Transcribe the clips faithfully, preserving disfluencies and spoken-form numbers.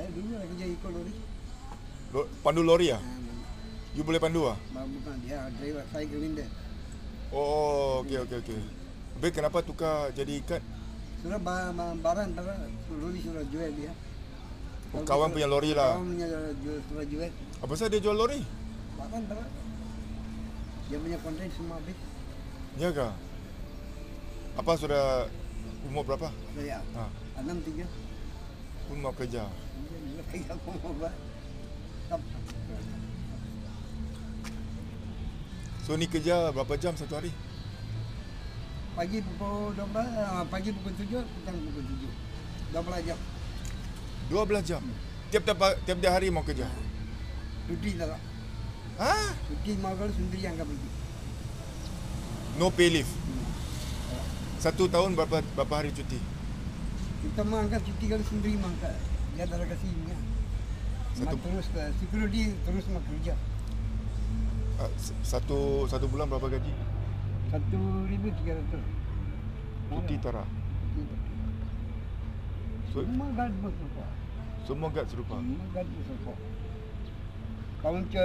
dulu lah kerja ikut lori. Lo- Pandu lori ah? Ha, You boleh pandu ah? bukan dia driver, saya kawin dia. Oh, okey okey okey. Habis kenapa tukar jadi ikat? Sudah ba- ba- barang barang lori sudah jual dia. Oh, kawan punya lori lah. Kawan punya jual sudah jual. Apa sahaja dia jual lori? Barang barang. Dia punya kontrak semua habis. Ya kah? Apa sudah umur berapa? Saya Ha, enam tiga. pun mau kerja. Dia aku mau buat. Tap. So ni kerja berapa jam satu hari? Pagi pukul dua belas, ah, pagi pukul tujuh, petang pukul tujuh. dua belas jam. dua belas jam. Tiap-tiap tiap-tiap hari mau kerja. Cuti tak? Ha? Cuti mau kalau sendiri yang pergi. No pay leave. Satu tahun berapa berapa hari cuti? Kita mau angkat cuti kalau sendiri mau angkat. Dia dah kasih ini. Satu- Mak terus ke security terus mau kerja. Uh, satu satu bulan berapa gaji? Satu ribu tiga ratus. Cuti tara. So, Semua gad berserupa. semua gad serupa. Semua gad berserupa. Kalau ke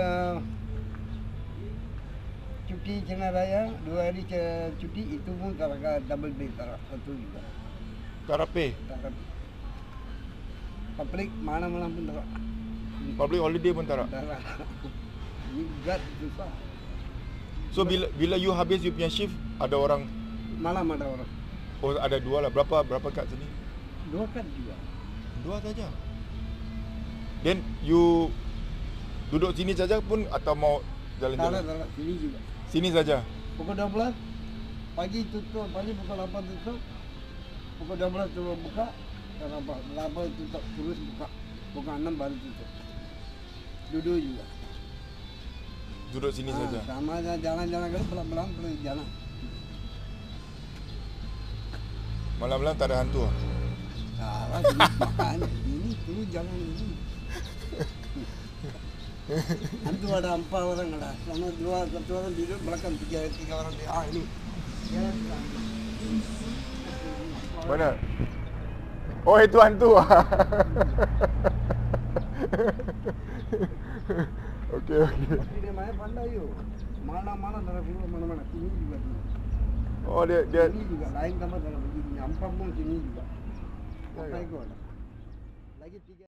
cuti Cina Raya dua hari ke cuti itu pun taraga double pay tara satu juga. Tara pay. Tara. Public mana mana pun tara. Public holiday pun tara. Tara. Ini gad susah. So bila bila you habis you punya shift ada orang Malam ada orang. oh ada dua lah. Berapa berapa kad sini? Dua kad juga. Dua saja. Then you duduk sini saja pun atau mau Tara jalan-jalan? tara sini juga. Sini saja. Pukul dua belas pagi tutup, pagi pukul delapan tutup. Pukul dua belas terus buka. Karena delapan tutup terus buka. Pukul enam baru tutup. Duduk juga. Duduk sini Ah, saja. sama aja jalan-jalan kalau pelan-pelan perlu jalan. Malam-malam tak ada hantu ah. Salah sini makan ini terus jalan ini. Hantu ada empat orang ada. Sama dua satu orang tidur belakang tiga tiga orang di ah ini. Ya, Mana? Oh itu hantu ah. Okey okey. tapi dia main pandai yo. Mana-mana dari film mana-mana sini juga. Oh dia dia Sini juga lain kamar dalam begini. Empat pun sini juga. Sampai gua. Lagi tiga